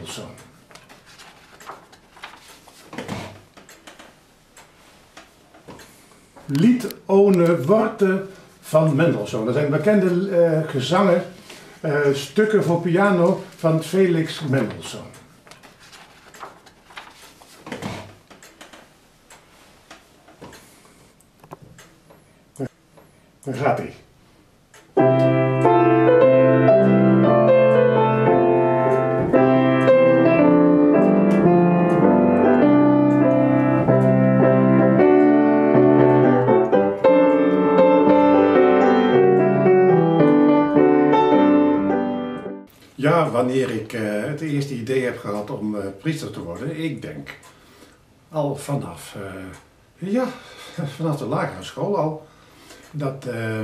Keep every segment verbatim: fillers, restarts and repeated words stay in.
Mendelssohn. Lied ohne Worte van Mendelssohn. Dat zijn bekende uh, gezangen, uh, stukken voor piano van Felix Mendelssohn. Daar gaat hij. Ja, wanneer ik uh, het eerste idee heb gehad om uh, priester te worden, ik denk al vanaf, uh, ja, vanaf de lagere school al, dat uh,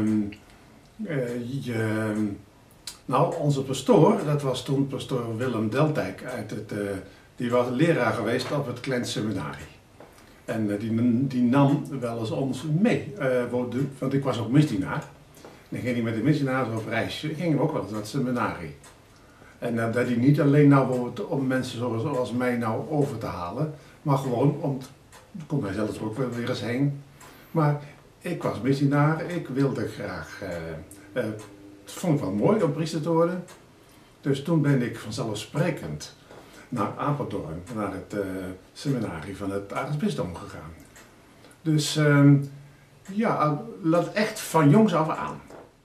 uh, je, nou onze pastoor, dat was toen pastoor Willem Deltijk, uit het, uh, die was leraar geweest op het Klein Seminarie. En uh, die, die nam wel eens ons mee, uh, want ik was ook misdienaar. En dan ging hij met de misdienaars op reis, dan gingen we ook wel eens naar het seminarie. En uh, dat hij niet alleen nou om mensen zoals mij nou over te halen, maar gewoon om, kon hij zelfs ook wel weer eens heen. Maar ik was misdienaar, ik wilde graag, uh, uh, het vond ik wel mooi om priester te worden. Dus toen ben ik vanzelfsprekend naar Apeldoorn, naar het uh, seminarie van het aartsbisdom gegaan. Dus uh, ja, dat echt van jongs af aan.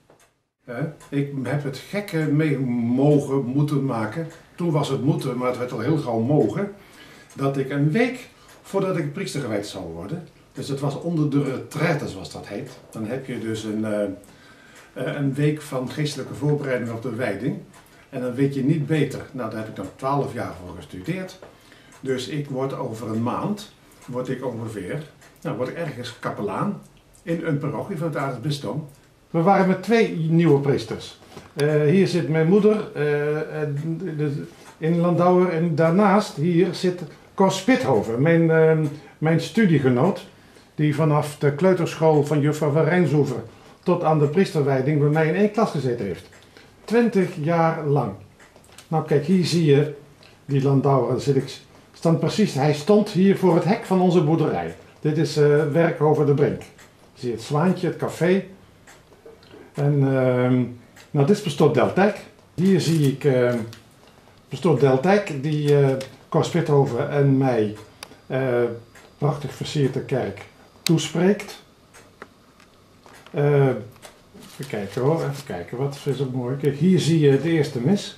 Ik heb het gekke mee mogen moeten maken. Toen was het moeten, maar het werd al heel gauw mogen. Dat ik een week voordat ik priester gewijd zou worden. Dus het was onder de retraite zoals dat heet. Dan heb je dus een, uh, een week van geestelijke voorbereiding op de wijding. En dan weet je niet beter. Nou, daar heb ik nog twaalf jaar voor gestudeerd. Dus ik word over een maand, word ik ongeveer, nou word ik ergens kapelaan in een parochie van het aartsbisdom. We waren met twee nieuwe priesters. Uh, hier zit mijn moeder uh, in Landauer en daarnaast hier zit Cor Spithoven, mijn, uh, mijn studiegenoot, die vanaf de kleuterschool van juffrouw van Rijnsoever tot aan de priesterwijding bij mij in één klas gezeten heeft. Twintig jaar lang. Nou kijk, hier zie je die Landauer, daar zit ik, stand precies, hij stond hier voor het hek van onze boerderij. Dit is uh, Werkhoven de Brink. Zie je het zwaantje, het café. En uh, nou, dit is pastoor Deltijk. Hier zie ik uh, pastoor Deltijk die uh, Cor Spithoven en mij uh, prachtig versierd de kerk toespreekt. Uh, even kijken hoor, even kijken, wat is ook mooi. Kijk, hier zie je de eerste mis.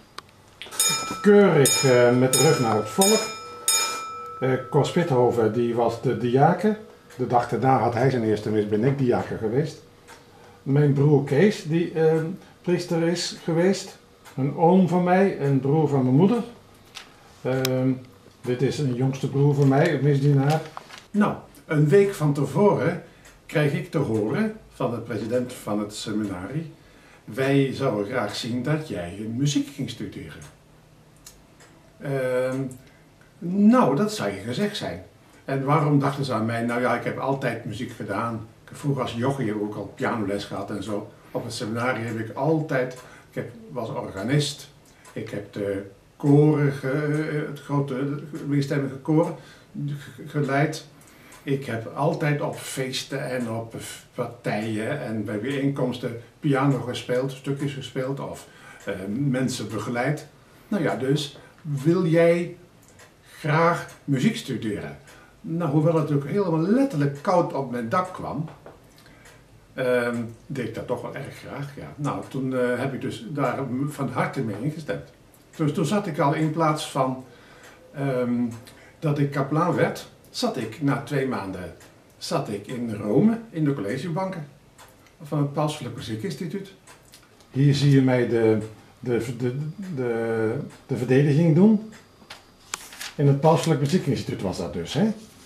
Keurig uh, met de rug naar het volk. Uh, Cor Spithoven die was de diaken. De dag daarna had hij zijn eerste mis, ben ik diaken geweest. Mijn broer Kees, die uh, priester is geweest. Een oom van mij, een broer van mijn moeder. Uh, dit is een jongste broer van mij, een misdienaar. Nou, een week van tevoren krijg ik te horen van de president van het seminarie: wij zouden graag zien dat jij muziek ging studeren. Uh, nou, dat zou je gezegd zijn. En waarom dachten ze aan mij? Nou ja, ik heb altijd muziek gedaan. Vroeger als jochie heb ik ook al pianoles gehad en zo. Op het seminarie heb ik altijd, ik heb, was organist, ik heb de koren, ge, het grote meerstemmige koor geleid. Ik heb altijd op feesten en op partijen en bij bijeenkomsten piano gespeeld, stukjes gespeeld of uh, mensen begeleid. Nou ja, dus wil jij graag muziek studeren? Nou, hoewel het ook helemaal letterlijk koud op mijn dak kwam, uh, deed ik dat toch wel erg graag. Ja. Nou, toen uh, heb ik dus daar van harte mee ingestemd. Dus toen zat ik al in plaats van um, dat ik kapelaan werd, zat ik na twee maanden zat ik in Rome in de collegebanken van het Pauselijk Muziekinstituut. Hier zie je mij de, de, de, de, de verdediging doen. In het Pauselijk Muziekinstituut was dat dus, hè?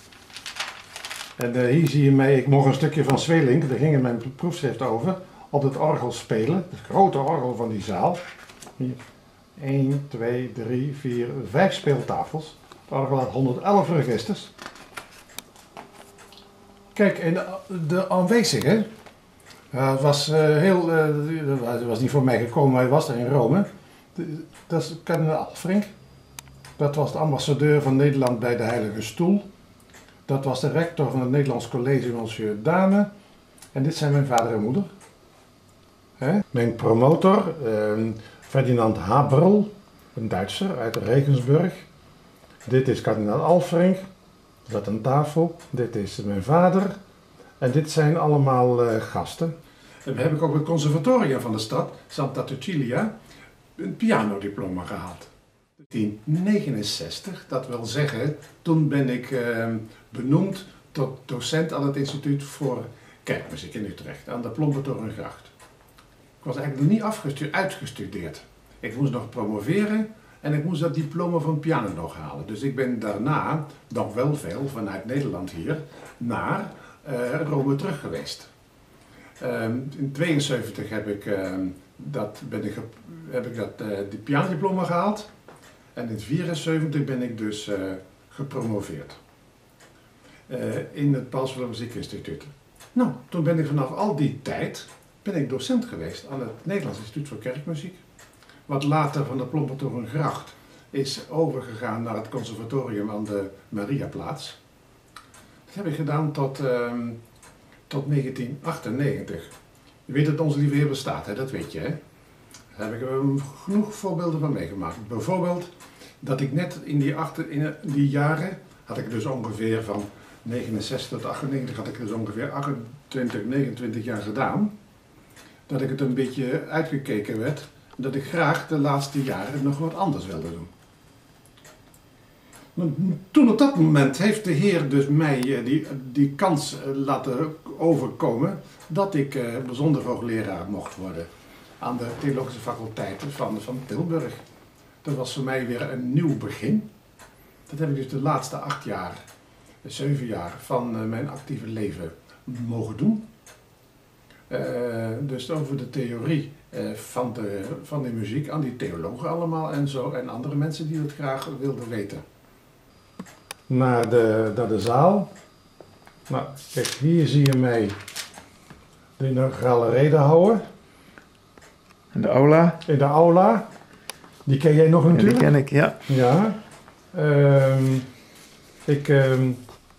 En uh, hier zie je mij, ik mocht een stukje van Zweelink, daar ging in mijn proefschrift over, op het orgel spelen. Het grote orgel van die zaal. Hier, één, twee, drie, vier, vijf speeltafels. Het orgel had honderd-elf registers. Kijk, en de, de aanwezige, uh, het was uh, heel, uh, het was niet voor mij gekomen, maar hij was er in Rome. De, dat is kardinaal Alfrink. Dat was de ambassadeur van Nederland bij de Heilige Stoel. Dat was de rector van het Nederlands College, Monsieur Dane. En dit zijn mijn vader en moeder. Hè? Mijn promotor, eh, Ferdinand Haberl, een Duitser uit Regensburg. Dit is kardinaal Alfring, dat aan tafel. Dit is mijn vader. En dit zijn allemaal uh, gasten. Dan heb ik ook het conservatorium van de stad, Santa Cecilia, een pianodiploma gehaald. negentien negenenzestig, dat wil zeggen, toen ben ik uh, benoemd tot docent aan het Instituut voor Kerkmuziek in Utrecht, aan de Plompertorengracht. Ik was eigenlijk nog niet afgestudeerd, uitgestudeerd. Ik moest nog promoveren en ik moest dat diploma van piano nog halen. Dus ik ben daarna nog wel veel vanuit Nederland hier naar uh, Rome terug geweest. Uh, in tweeënzeventig heb ik, uh, dat, ben ik, heb ik dat, uh, die pianodiploma gehaald. En in vierenzeventig ben ik dus uh, gepromoveerd uh, in het Paus Willem Muziekinstituut. Nou, toen ben ik vanaf al die tijd ben ik docent geweest aan het Nederlands Instituut voor Kerkmuziek. Wat later van de Plompertorengracht is overgegaan naar het conservatorium aan de Mariaplaats. Dat heb ik gedaan tot, uh, tot negentien achtennegentig. Je weet dat Onze Lieve Heer bestaat, hè? Dat weet je, hè? Daar heb ik er genoeg voorbeelden van meegemaakt. Bijvoorbeeld dat ik net in die, achter, in die jaren, had ik dus ongeveer van negenenzestig tot achtennegentig, had ik dus ongeveer achtentwintig, negenentwintig jaar gedaan. Dat ik het een beetje uitgekeken werd, dat ik graag de laatste jaren nog wat anders wilde doen. Toen op dat moment heeft de Heer dus mij die, die kans laten overkomen dat ik bijzonder hoogleraar mocht worden aan de theologische faculteit van, van Tilburg. Dat was voor mij weer een nieuw begin. Dat heb ik dus de laatste acht jaar, zeven jaar van mijn actieve leven mogen doen. Uh, dus over de theorie uh, van, de, van de muziek aan die theologen allemaal en zo en andere mensen die het graag wilden weten. Naar de, naar de zaal. Nou, kijk, hier zie je mij de inaugurale reden houden. In de aula? In de aula. Die ken jij nog natuurlijk? Ja, die ken ik, ja. Ja. Um, ik um,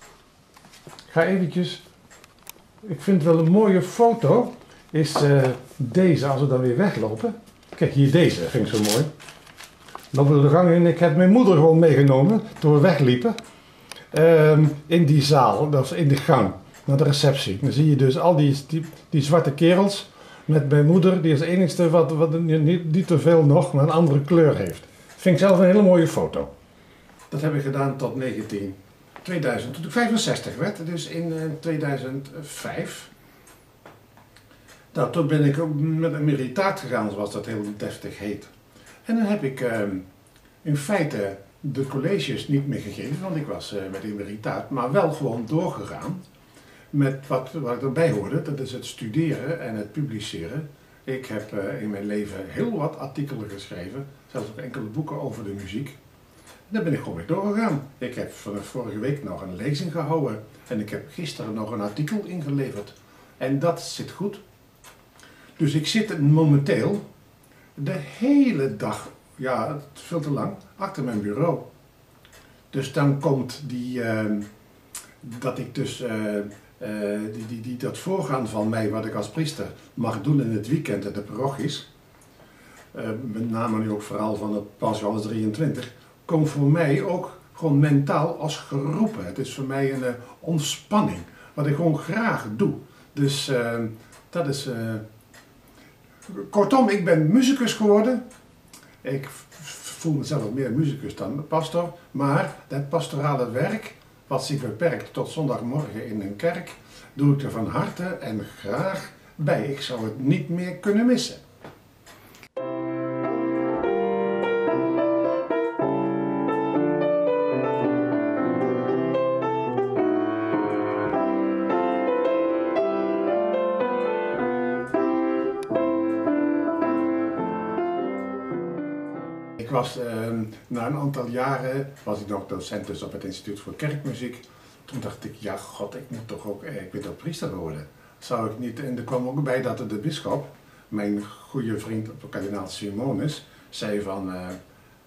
ga eventjes... Ik vind wel een mooie foto. Is uh, deze, als we dan weer weglopen. Kijk, hier deze, vind ik zo mooi. Lopen we de gang in. Ik heb mijn moeder gewoon meegenomen toen we wegliepen. Um, in die zaal, dat was in de gang, naar de receptie. Dan zie je dus al die, die, die zwarte kerels met mijn moeder, die als enigste wat, wat niet, niet te veel nog, maar een andere kleur heeft. Vind ik zelf een hele mooie foto. Dat heb ik gedaan tot negentien tweeduizend, toen ik vijfenzestig werd, dus in uh, tweeduizend vijf. Nou, toen ben ik met een emeritaat gegaan, zoals dat heel deftig heet. En dan heb ik uh, in feite de colleges niet meer gegeven, want ik was uh, met emeritaat, maar wel gewoon doorgegaan met wat, wat ik erbij hoorde, dat is het studeren en het publiceren. Ik heb uh, in mijn leven heel wat artikelen geschreven, zelfs ook enkele boeken over de muziek. En daar ben ik gewoon weer doorgegaan. Ik heb vanaf vorige week nog een lezing gehouden en ik heb gisteren nog een artikel ingeleverd. En dat zit goed. Dus ik zit momenteel de hele dag, ja, het is veel te lang, achter mijn bureau. Dus dan komt die, uh, dat ik dus, uh, uh, die, die, die, dat voorgaan van mij, wat ik als priester mag doen in het weekend en de parochies, uh, met name nu ook vooral van het Paus Johannes drieëntwintig, komt voor mij ook gewoon mentaal als geroepen. Het is voor mij een uh, ontspanning, wat ik gewoon graag doe. Dus uh, dat is... Uh, kortom, ik ben muzikus geworden. Ik voel mezelf wat meer muzikus dan pastor, maar het pastorale werk, wat zich beperkt tot zondagmorgen in een kerk, doe ik er van harte en graag bij. Ik zou het niet meer kunnen missen. Ik was, uh, na een aantal jaren, was ik nog docent dus op het Instituut voor Kerkmuziek. Toen dacht ik, ja god, ik moet toch ook, eh, ik wil toch priester worden. Zou ik niet, en er kwam ook bij dat de bisschop, mijn goede vriend kardinaal Simonis, zei van, uh,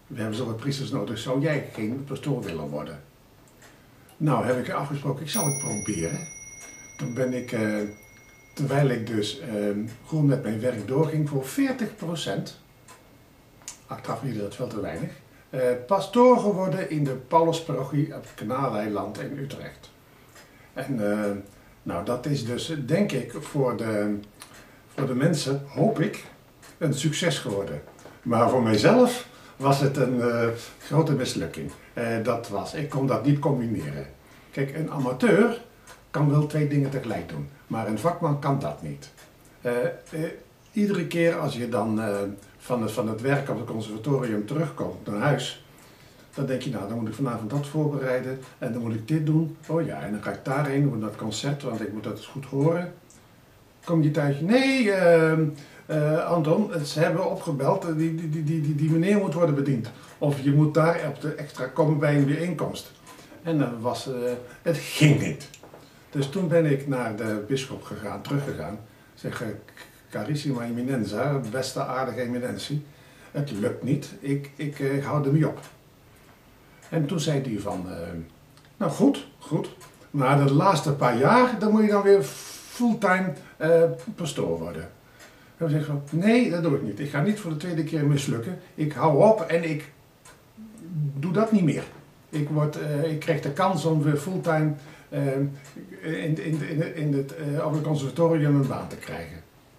we hebben zoveel priesters nodig, zou jij geen pastoor willen worden? Nou, heb ik afgesproken, ik zal het proberen. Toen ben ik, uh, terwijl ik dus uh, gewoon met mijn werk doorging, voor veertig procent, achteraf niet dat veel te weinig, uh, pastoor geworden in de Paulusparochie op het Kanaaleiland in Utrecht. En uh, nou, dat is dus, denk ik, voor de, voor de mensen, hoop ik, een succes geworden. Maar voor mijzelf was het een uh, grote mislukking. Uh, dat was, ik kon dat niet combineren. Kijk, een amateur kan wel twee dingen tegelijk doen, maar een vakman kan dat niet. Uh, uh, iedere keer als je dan uh, van, het, van het werk op het conservatorium terugkomt naar huis, dan denk je, nou, dan moet ik vanavond dat voorbereiden en dan moet ik dit doen. Oh ja, en dan ga ik daarheen, moet naar het concert, want ik moet dat eens goed horen. Kom je thuis? Nee, uh, uh, Anton, ze hebben opgebeld, die, die, die, die, die meneer moet worden bediend. Of je moet daar op de extra komen bij een bijeenkomst. En dan was, uh, het ging niet. Dus toen ben ik naar de bisschop gegaan, teruggegaan. Zeg, uh, Carissima Eminenza, beste aardige eminentie, het lukt niet, ik, ik, ik hou er mee op. En toen zei hij van, uh, nou goed, goed, maar de laatste paar jaar, dan moet je dan weer fulltime uh, pastoor worden. En we zeggen van, nee, dat doe ik niet. Ik ga niet voor de tweede keer mislukken. Ik hou op en ik doe dat niet meer. Ik, word, uh, ik krijg de kans om weer fulltime uh, in, in, in, in het, uh, op het conservatorium een baan te krijgen.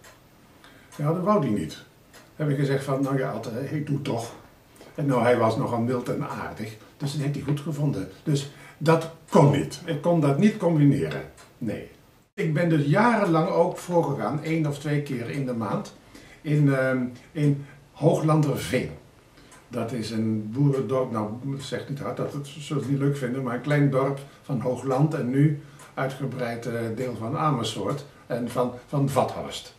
Ja, dat wou hij niet. Heb ik gezegd van, nou ja, ik doe toch. En nou, hij was nogal mild en aardig, dus dat heeft hij goed gevonden. Dus dat kon niet. Ik kon dat niet combineren. Nee. Ik ben dus jarenlang ook voorgegaan, één of twee keer in de maand, in, uh, in Hooglanderveen. Dat is een boerendorp, nou, zeg niet hard, dat zullen ze niet leuk vinden, maar een klein dorp van Hoogland en nu uitgebreid uh, deel van Amersfoort en van, van Vathorst.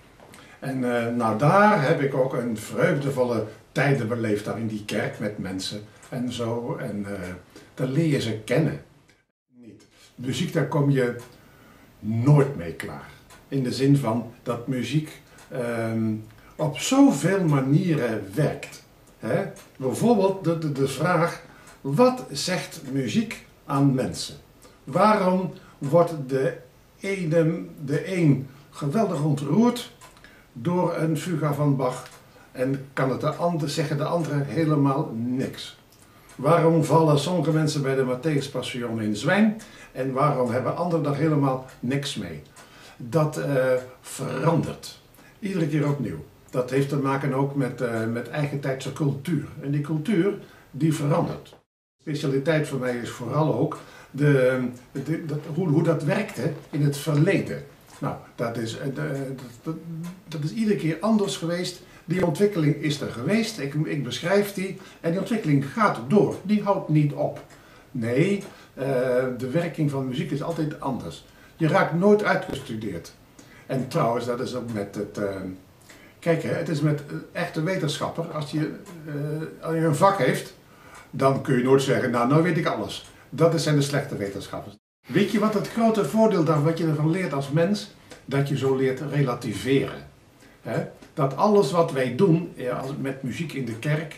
En uh, nou, daar heb ik ook een vreugdevolle tijden beleefd, daar in die kerk met mensen en zo. En uh, daar leer je ze kennen. Niet. Muziek, daar kom je nooit mee klaar. In de zin van dat muziek um, op zoveel manieren werkt. Hè? Bijvoorbeeld de, de, de vraag, wat zegt muziek aan mensen? Waarom wordt de ene, de een geweldig ontroerd door een fuga van Bach en kan het de ander, zeggen de anderen helemaal niks? Waarom vallen sommige mensen bij de Matthäus Passion in zwijm en waarom hebben anderen daar helemaal niks mee? Dat uh, verandert. Iedere keer opnieuw. Dat heeft te maken ook met, uh, met eigentijdse cultuur. En die cultuur, die verandert. De specialiteit voor mij is vooral ook de, de, dat, hoe, hoe dat werkte in het verleden. Nou, dat is, uh, de, dat, dat is iedere keer anders geweest. Die ontwikkeling is er geweest, ik, ik beschrijf die, en die ontwikkeling gaat door, die houdt niet op. Nee, uh, de werking van muziek is altijd anders. Je raakt nooit uitgestudeerd. En trouwens, dat is ook met het... Uh, kijk, hè, het is met een echte wetenschapper, als je, uh, als je een vak heeft, dan kun je nooit zeggen, nou, nou weet ik alles. Dat zijn de slechte wetenschappers. Weet je wat het grote voordeel daarvan, wat je ervan leert als mens? Dat je zo leert relativeren. Hè? Dat alles wat wij doen ja, met muziek in de kerk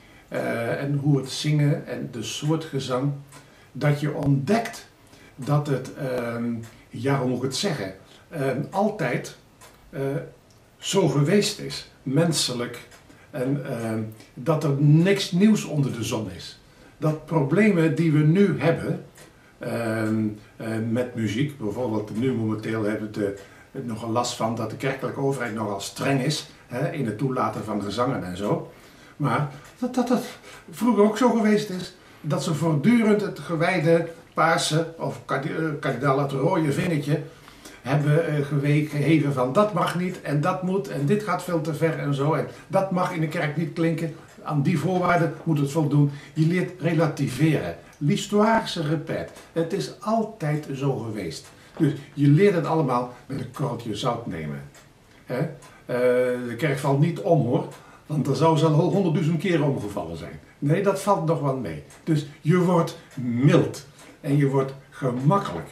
uh, en hoe het zingen en de soort gezang, dat je ontdekt dat het, uh, ja hoe moet ik het zeggen, uh, altijd uh, zo geweest is, menselijk, en uh, dat er niks nieuws onder de zon is. Dat problemen die we nu hebben uh, uh, met muziek, bijvoorbeeld nu momenteel hebben we de nogal last van dat de kerkelijke overheid nogal streng is hè, in het toelaten van gezangen en zo. Maar dat, dat dat vroeger ook zo geweest is, dat ze voortdurend het gewijde paarse of kardinaal het rode vingertje hebben uh, gegeven van dat mag niet en dat moet en dit gaat veel te ver en zo en dat mag in de kerk niet klinken. Aan die voorwaarden moet het voldoen. Je leert relativeren. L'histoire se répète. Het is altijd zo geweest. Dus je leert het allemaal met een korreltje zout nemen. He? Uh, de kerk valt niet om hoor, want er zou ze al honderdduizend keren omgevallen zijn. Nee, dat valt nog wel mee. Dus je wordt mild en je wordt gemakkelijk.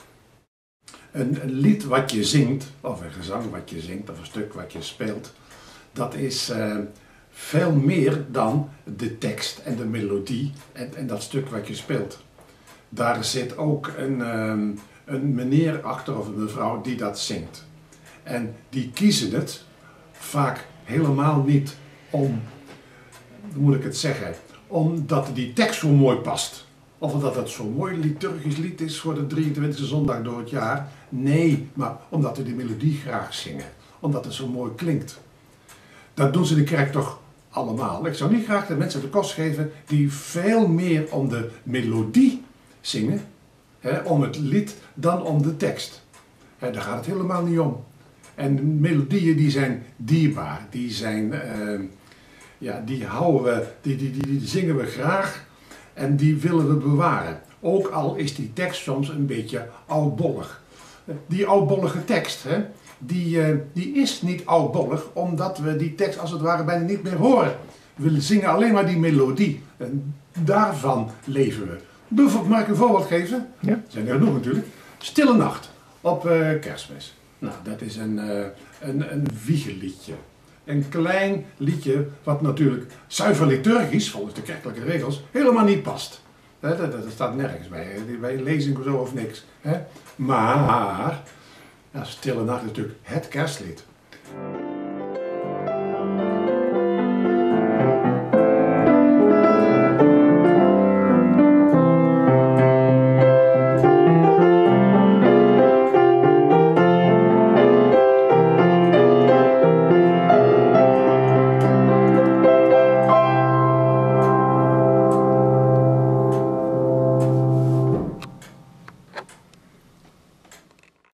Een, een lied wat je zingt, of een gezang wat je zingt, of een stuk wat je speelt, dat is uh, veel meer dan de tekst en de melodie en, en dat stuk wat je speelt. Daar zit ook een, um, een meneer achter of een mevrouw die dat zingt. En die kiezen het vaak helemaal niet om, hoe moet ik het zeggen, omdat die tekst zo mooi past. Of omdat het zo'n mooi liturgisch lied is voor de drieëntwintigste zondag door het jaar. Nee, maar omdat we die melodie graag zingen. Omdat het zo mooi klinkt. Dat doen ze in de kerk toch allemaal. Ik zou niet graag de mensen de kost geven die veel meer om de melodie zingen, hè, om het lied, dan om de tekst. Hè, daar gaat het helemaal niet om. En melodieën die zijn dierbaar, die zijn, uh, ja, die houden we, die, die, die, die zingen we graag en die willen we bewaren. Ook al is die tekst soms een beetje oudbollig. Die oudbollige tekst, hè, die, uh, die is niet oudbollig, omdat we die tekst als het ware bijna niet meer horen. We zingen alleen maar die melodie en daarvan leven we. Mag ik een voorbeeld geven? Ja. Er zijn er genoeg natuurlijk. Stille Nacht op uh, Kerstmis. Nou, dat is een, uh, een, een wiegeliedje. Een klein liedje wat natuurlijk zuiver liturgisch, volgens de kerkelijke regels, helemaal niet past. Dat, dat, dat staat nergens bij, bij een lezing of zo of niks. Hè? Maar, ja, Stille Nacht is natuurlijk het kerstlied.